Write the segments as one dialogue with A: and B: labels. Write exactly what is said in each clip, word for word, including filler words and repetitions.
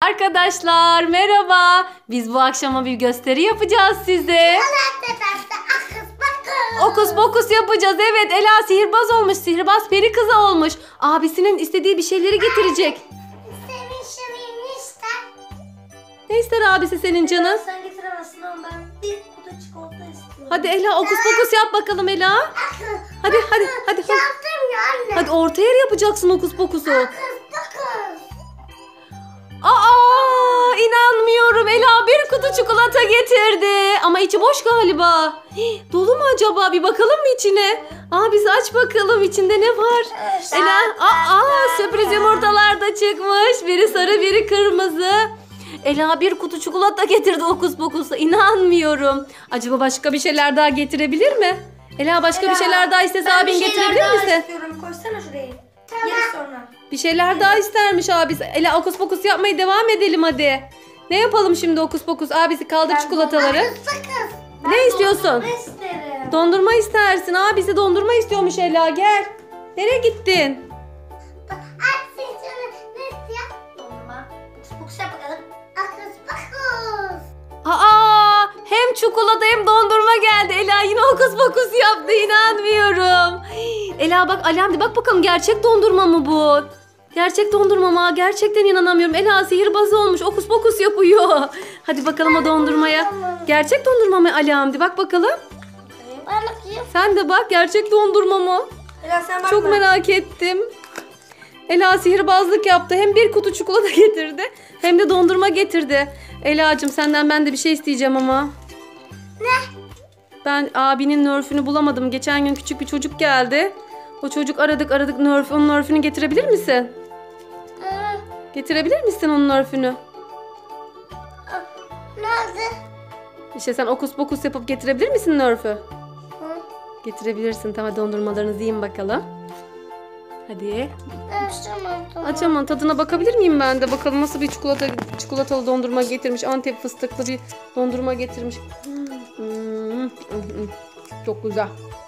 A: Arkadaşlar merhaba. Biz bu akşama bir gösteri yapacağız size. Okus pokus yapacağız. Evet, Ela sihirbaz olmuş. Sihirbaz peri kızı olmuş. Abisinin istediği bir şeyleri getirecek. Ne ister abisi senin canın?
B: Sen getiremezsin ama ben bir kutu çikolata istiyorum.
A: Hadi Ela okus pokus yap bakalım Ela. Hadi hadi hadi. Hadi, hadi orta yer yapacaksın okus pokusu. Aa, inanmıyorum. Ela bir kutu çikolata getirdi. Ama içi boş galiba. Hii, dolu mu acaba? Bir bakalım mı içine? Aa, biz aç bakalım içinde ne var? Ela, aa, sürpriz yumurtalar da çıkmış. Biri sarı, biri kırmızı. Ela bir kutu çikolata getirdi okus pokusa. İnanmıyorum. Acaba başka bir şeyler daha getirebilir mi? Ela başka Ela, bir şeyler daha istese abin getirebilir misin?
B: Ben istiyorum. Koysana şuraya. Tamam. Yeri sonra.
A: Bir şeyler daha istermiş abisi. Ela okus pokus yapmaya devam edelim hadi. Ne yapalım şimdi okus pokus? Abisi kaldır ben çikolataları. Ben ne istiyorsun?
B: Dondurma isterim.
A: Dondurma istersin. Abisi dondurma istiyormuş Ela, gel. Nereye gittin?
B: Dondurma. Okus pokus yap bakalım.
A: Aa, hem çikolata hem dondurma geldi. Ela yine okus pokus yaptı, inanmıyorum. Ela bak, Alemdi bak bakalım, gerçek dondurma mı bu? Gerçek dondurma mı? Gerçekten inanamıyorum. Ela sihirbaz olmuş, okus pokus yapıyor. Hadi bakalım o dondurmaya. Gerçek dondurma mı Alemdi? Bak bakalım.
B: Ben bakayım.
A: Sen de bak, gerçek dondurma mı?
B: Ela sen bakma.
A: Çok merak ettim. Ela sihirbazlık yaptı. Hem bir kutu çikolata getirdi hem de dondurma getirdi. Ela'cığım senden ben de bir şey isteyeceğim ama.
B: Ne?
A: Ben abinin nörfünü bulamadım. Geçen gün küçük bir çocuk geldi. O çocuk aradık aradık nörf. Onun nörfünü getirebilir misin?
B: Ee,
A: Getirebilir misin onun nörfünü?
B: Nerede?
A: İşte sen okus pokus yapıp getirebilir misin nörfü?
B: Hı.
A: Getirebilirsin. Tamam, dondurmalarınızı yiyin bakalım. Hadi.
B: Açamadım.
A: Açamam. Tadına bakabilir miyim ben de? Bakalım nasıl bir çikolata çikolatalı dondurma getirmiş. Antep fıstıklı bir dondurma getirmiş. Hmm. Çok güzel.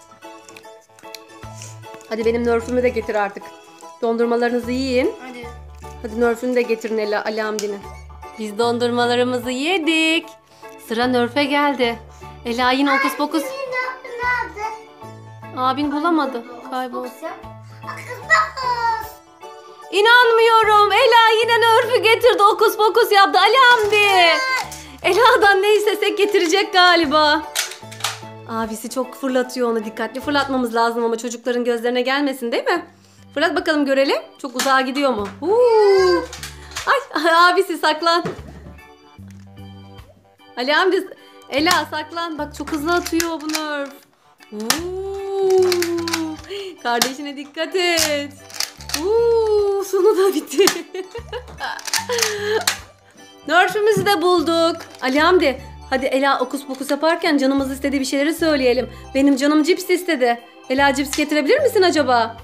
A: Hadi benim nörfümü de getir artık. Dondurmalarınızı yiyin.
B: Hadi.
A: Hadi nörfünü de getirin Ela, Ali Hamdi'nin. Biz dondurmalarımızı yedik. Sıra nörfe geldi. Ela yine okus pokus.
B: Nerede?
A: Abin bulamadı. Kayboldu.
B: Okus yap.
A: İnanmıyorum. Ela yine nörfü getirdi. Okus pokus yaptı. Ali Hamdi. Ela'dan ne istesek getirecek galiba. Abisi çok fırlatıyor onu. Dikkatli fırlatmamız lazım ama çocukların gözlerine gelmesin, değil mi? Fırlat bakalım görelim. Çok uzağa gidiyor mu? Huu. Ay, abisi saklan. Ali Hamdi. Ela saklan. Bak çok hızlı atıyor bu nörf. Huu. Kardeşine dikkat et. Uuu, sonu da bitti. Nörfümüzü de bulduk. Ali Hamdi, hadi Ela okus pokus yaparken canımız istediği bir şeyleri söyleyelim. Benim canım cips istedi. Ela cips getirebilir misin acaba?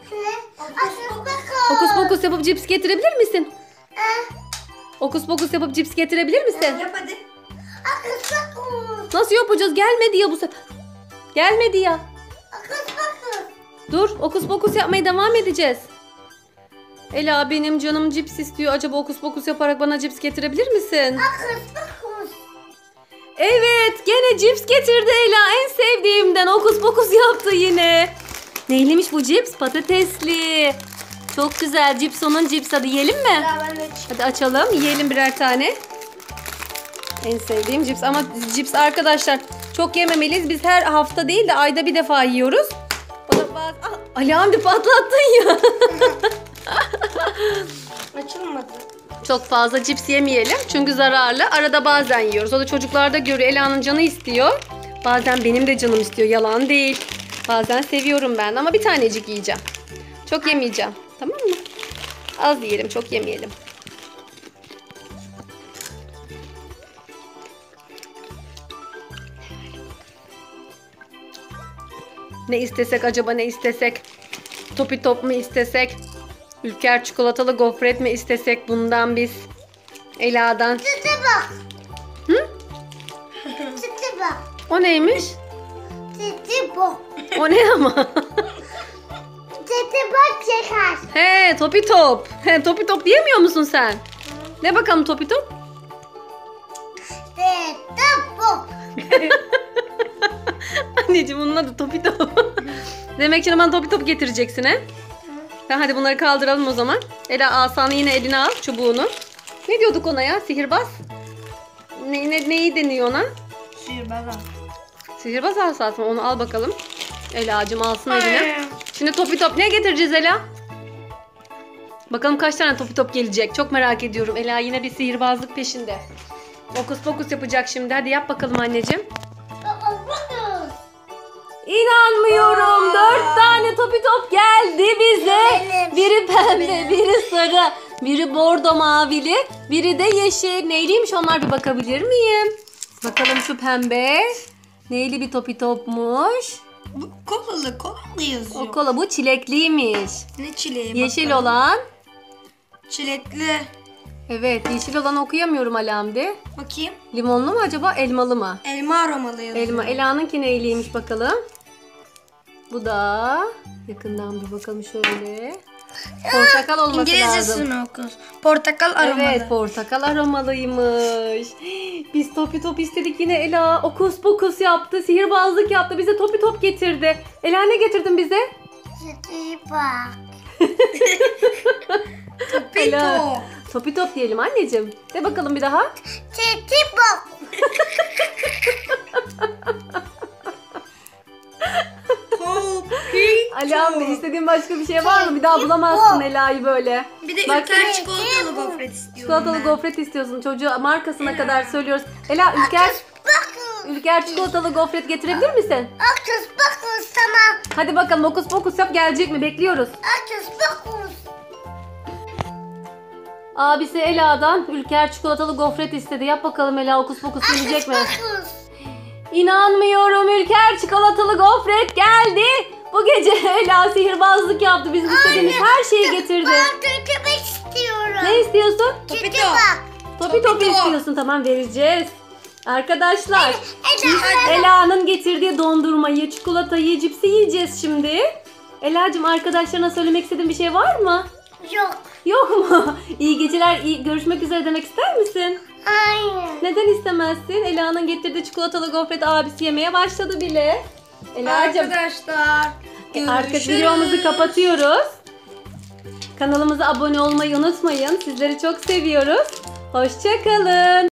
A: Okus pokus yapıp cips getirebilir misin? Okus pokus yapıp cips getirebilir misin?
B: Yap hadi.
A: Nasıl yapacağız? Gelmedi ya bu sefer. Gelmedi ya. Dur, okus pokus yapmaya devam edeceğiz. Ela benim canım cips istiyor. Acaba okus pokus yaparak bana cips getirebilir misin? Evet, gene cips getirdi Ela. En sevdiğimden okus pokus yaptı yine. Neylemiş bu cips? Patatesli. Çok güzel. Cips onun cips. Hadi yiyelim mi? Hadi açalım. Yiyelim birer tane. En sevdiğim cips. Ama cips arkadaşlar çok yememeliyiz. Biz her hafta değil de ayda bir defa yiyoruz. O da bazı... Ah, Ali Hamdi patlattın ya.
B: Açılmadı.
A: Çok fazla cips yemeyelim çünkü zararlı. Arada bazen yiyoruz. O da çocuklar da görüyor. Ela'nın canı istiyor. Bazen benim de canım istiyor. Yalan değil. Bazen seviyorum ben ama bir tanecik yiyeceğim. Çok yemeyeceğim. Tamam mı? Az yiyelim, çok yemeyelim. Ne istesek acaba, ne istesek? Topi top mu istesek? Ülker çikolatalı gofret mi istesek bundan biz? Ela'dan.
B: Sütü bak.
A: Hı?
B: Sütü bak.
A: O neymiş?
B: Sütü bak.
A: O ne ama?
B: Sütü bak şeker.
A: He, topi top. He, topi top diyemiyor musun sen? Ne bakalım Topi Top?
B: Titi bok.
A: Anneciğim bunun adı Topi Top. Demek ki bana Topi Top getireceksin he? Ha, hadi bunları kaldıralım o zaman. Ela asanı yine eline al, çubuğunu. Ne diyorduk ona ya? Sihirbaz? Ne, ne, neyi deniyor ona?
B: Sihirbaz.
A: Sihirbaz asası mı? Onu al bakalım. Ela'cığım alsın eline.
B: Ay.
A: Şimdi Topi Top ne getireceğiz Ela? Bakalım kaç tane Topi Top gelecek. Çok merak ediyorum. Ela yine bir sihirbazlık peşinde. Fokus fokus yapacak şimdi. Hadi yap bakalım anneciğim. İnanmıyorum. Dört tane Topi Top geldi bize.
B: Benim.
A: Biri pembe,
B: Benim.
A: biri sarı, biri bordo mavili, biri de yeşil. Neyliymiş onlar, bir bakabilir miyim? Bakalım şu pembe. Neyli bir Topi Top'muş.
B: Bu kolalı kola yazıyor.
A: O kola, bu çilekliymiş.
B: Ne çileği
A: Yeşil
B: bakalım.
A: olan.
B: Çilekli.
A: Evet, yeşil olan okuyamıyorum Alamdi.
B: Bakayım.
A: Limonlu mu acaba, elmalı mı?
B: Elma aromalı yazıyor.
A: Elma. Ela'nınki neyliymiş bakalım. Bu da yakından bir bakalım şöyle. Portakal olması lazım.
B: İngilizcesini oku. Portakal aromalı.
A: Evet, portakal aromalıymış. Biz Topi Top istedik yine Ela. Okus pokus yaptı, sihirbazlık yaptı. Bize Topi Top getirdi. Ela ne getirdin bize?
B: Titi bak.
A: Ela,
B: Top.
A: Topi Top diyelim anneciğim. De bakalım bir daha.
B: Titi bak. Topi.
A: Ali abi istediğin başka bir şey var mı? Bir daha bulamazsın Ela'yı böyle.
B: Bir de
A: Bak,
B: ülker çikolatalı gofret istiyorum
A: çikolatalı
B: ben.
A: gofret istiyorsun. Çocuğa markasına kadar söylüyoruz. Ela Ülker,
B: Bakın.
A: Ülker çikolatalı gofret getirebilir misin?
B: Akız bakın tamam.
A: Hadi bakalım okus pokus yap, gelecek mi? Bekliyoruz.
B: Akız bakın.
A: Abisi Ela'dan Ülker çikolatalı gofret istedi. Yap bakalım Ela, okus pokus gelecek mi?
B: Bakın.
A: İnanmıyorum, Ülker çikolatalı gofret geldi. Bu gece Ela sihirbazlık yaptı. Bizim istediğimiz her şeyi getirdi.
B: Ben tütümek istiyorum.
A: Ne istiyorsun?
B: Titi bak.
A: Topi topi istiyorsun, tamam vereceğiz. Arkadaşlar
B: Ela.
A: Ela'nın getirdiği dondurmayı, çikolatayı, cipsi yiyeceğiz şimdi. Ela'cığım arkadaşlarına söylemek istediğin bir şey var mı?
B: Yok.
A: Yok mu? İyi geceler, iyi görüşmek üzere demek ister misin?
B: Hayır.
A: Neden istemezsin? Ela'nın getirdiği çikolatalı gofret abisi yemeye başladı bile. Ela'cığım
B: Arkadaşlar.
A: artık
B: görüşürüz.
A: videomuzu kapatıyoruz. Kanalımıza abone olmayı unutmayın. Sizleri çok seviyoruz. Hoşça kalın.